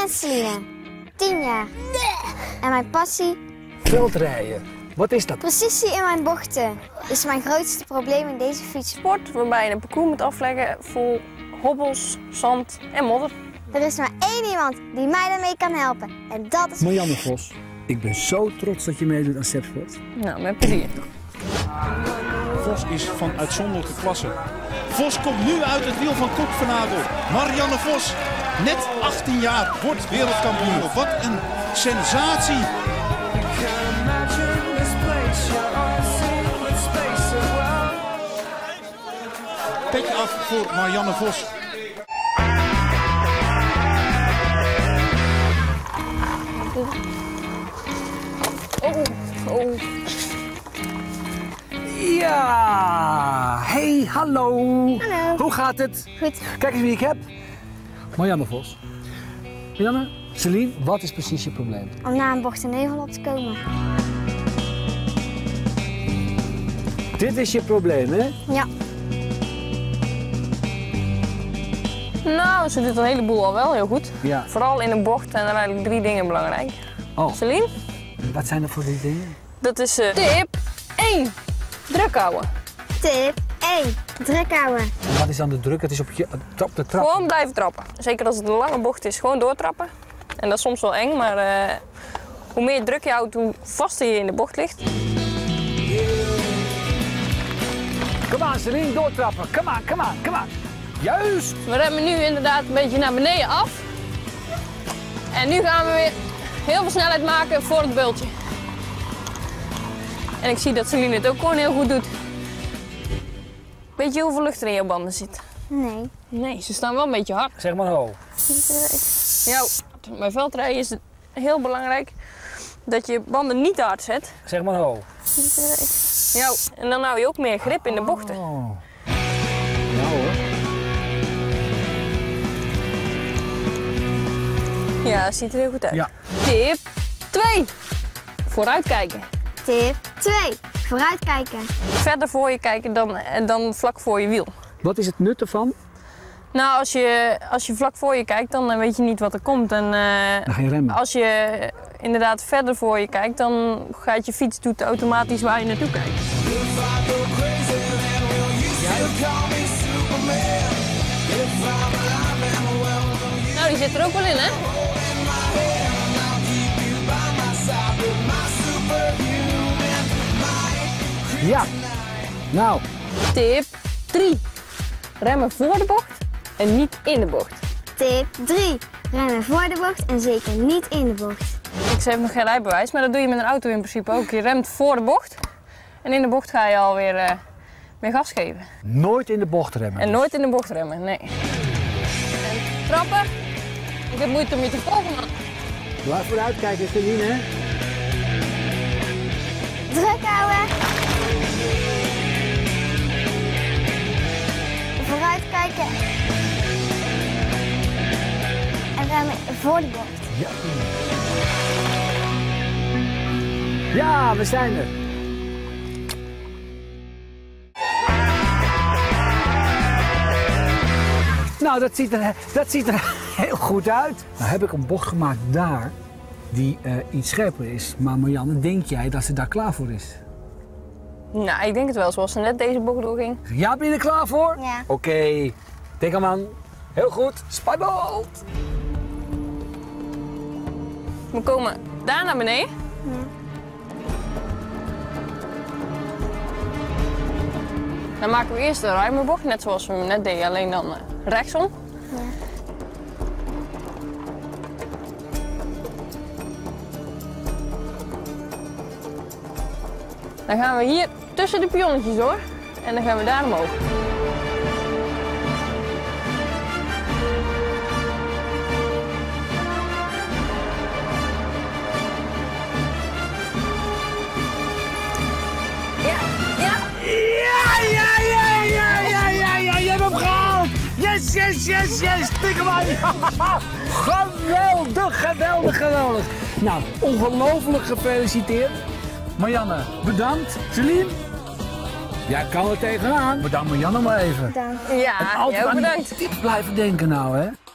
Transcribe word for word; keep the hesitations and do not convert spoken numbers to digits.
ben Celine, tien jaar. En mijn passie? Veldrijden. Wat is dat? Precisie in mijn bochten is mijn grootste probleem in deze fiets. Sport waarbij je een parcours moet afleggen vol hobbels, zand en modder. Er is maar één iemand die mij daarmee kan helpen. En dat is Marianne Vos. Ik ben zo trots dat je meedoet aan Stepsport. Nou, met plezier. Vos is van uitzonderlijke klasse. Vos komt nu uit het wiel van Koek van Adel. Marianne Vos, net achttien jaar, wordt wereldkampioen. Wat een sensatie! Petje af voor Marianne Vos. Oh, oh. Ja, hey, hallo. Hallo. Hoe gaat het? goed. Kijk eens wie ik heb. Marianne Vos. Marianne, Celine, wat is precies je probleem? Om na een bocht een nevel op te komen. Dit is je probleem, hè? Ja. Nou, ze doet een heleboel al wel heel goed. Ja. Vooral in een bocht zijn er eigenlijk drie dingen belangrijk. Oh, Celine, wat zijn er voor die dingen? dat is uh, tip één. Druk houden. Tip één. Druk houden. Wat is dan de druk? Het is op, je, op de trap. Gewoon blijven trappen. Zeker als het een lange bocht is, gewoon doortrappen. En dat is soms wel eng, maar uh, hoe meer druk je houdt, hoe vaster je in de bocht ligt. Kom aan, Celine, doortrappen. Kom aan, kom aan, kom aan. Juist! We remmen nu inderdaad een beetje naar beneden af. En nu gaan we weer heel veel snelheid maken voor het beultje. En ik zie dat Celine het ook gewoon heel goed doet. Weet je hoeveel lucht er in jouw banden zit? Nee. Nee, ze staan wel een beetje hard. Zeg maar ho. Ja, bij veldrijden is het heel belangrijk dat je banden niet te hard zet. Zeg maar ho. Ja, en dan hou je ook meer grip in de bochten. Oh. Nou hoor. Ja, dat ziet er heel goed uit. Ja. Tip twee. Vooruitkijken. Tip twee. Vooruitkijken. Verder voor je kijken dan, dan vlak voor je wiel. Wat is het nut ervan? Nou, als je, als je vlak voor je kijkt, dan weet je niet wat er komt. En, uh, Dan ga je remmen. als je inderdaad verder voor je kijkt, dan gaat je fiets doet automatisch waar je naartoe kijkt. Nou, die zit er ook wel in, hè? Ja. Nou. Tip drie. Remmen voor de bocht en niet in de bocht. Tip drie. Remmen voor de bocht en zeker niet in de bocht. Ik heb nog geen rijbewijs, maar dat doe je met een auto in principe ook. Je remt voor de bocht en in de bocht ga je alweer uh, weer gas geven. Nooit in de bocht remmen. En dus. nooit in de bocht remmen, nee. En trappen. Ik heb moeite om je te volgen, man. Blijf vooruit kijken, Celine, hè? Druk houden. Vooruitkijken. En remmen voor de bocht. Ja. Ja, we zijn er. Nou, dat ziet er, dat ziet er heel goed uit. Nou heb ik een bocht gemaakt daar die uh, iets scherper is. Maar Marianne, denk jij dat ze daar klaar voor is? Nou, ik denk het wel, zoals ze net deze bocht doorging. Ja, ben je er klaar voor? Ja. Oké, okay. Denk hem aan. Heel goed, spannend. We komen daar naar beneden. Ja. Dan maken we eerst de ruime bocht, net zoals we hem net deden, alleen dan uh, rechtsom. Ja. Dan gaan we hier tussen de pionnetjes door en dan gaan we daar omhoog. Ja, ja. Ja, ja, ja, ja, ja, ja, ja, je hebt hem gehaald! Yes, yes, yes, yes, tik hem aan! Geweldig, geweldig, geweldig! Nou, ongelooflijk gefeliciteerd. Marianne, bedankt. Celine? Jij kan er tegenaan. Bedankt Marianne maar even. Bedankt. Ja, En altijd heel aan die bedankt. tips blijven denken nou, hè.